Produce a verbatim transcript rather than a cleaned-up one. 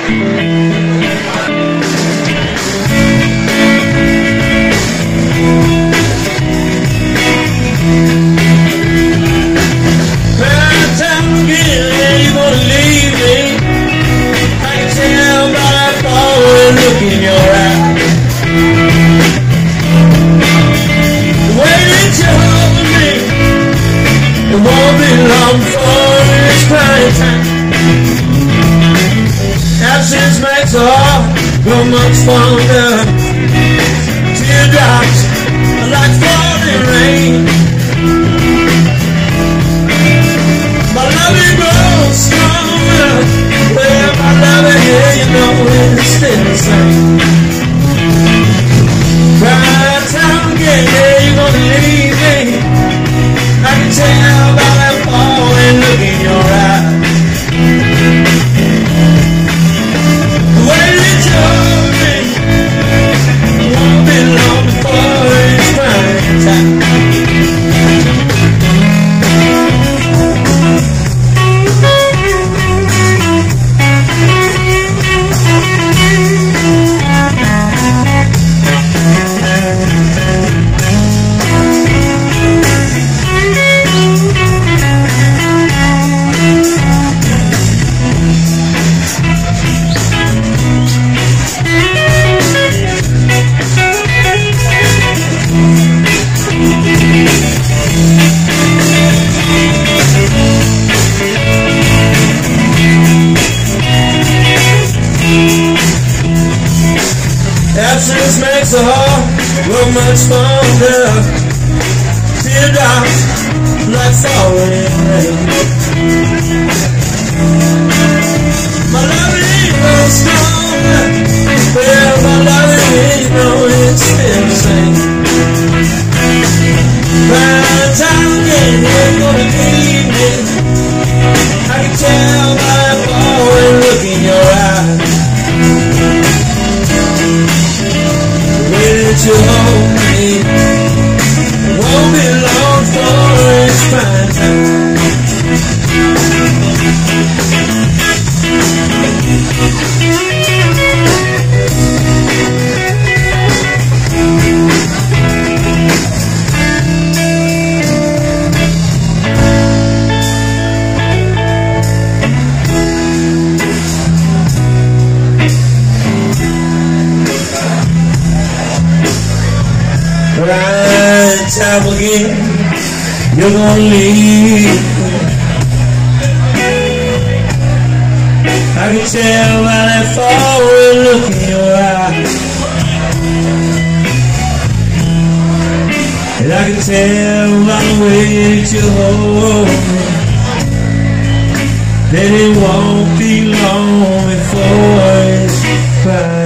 Absence makes the heart grow much fonder. Teardrops are like falling rain. My love it grows stronger. Well, my love it here, you know it's still the same. Cry time again, yeah, you're gonna leave me. I can tell by that falling look in your eyes. Absence makes the heart grow much fonder. Teardrops like falling rain. My love ain't no stronger. Well, my love ain't no, it's still the same. By the time again you're gonna leave me, I can tell by the falling look in your eyes. You hold me, it won't be long for it's fine time. Right time again, you're gonna leave. I can tell by that forward look in your eyes, and I can tell by the way that you hold me that it won't be long before it's fine.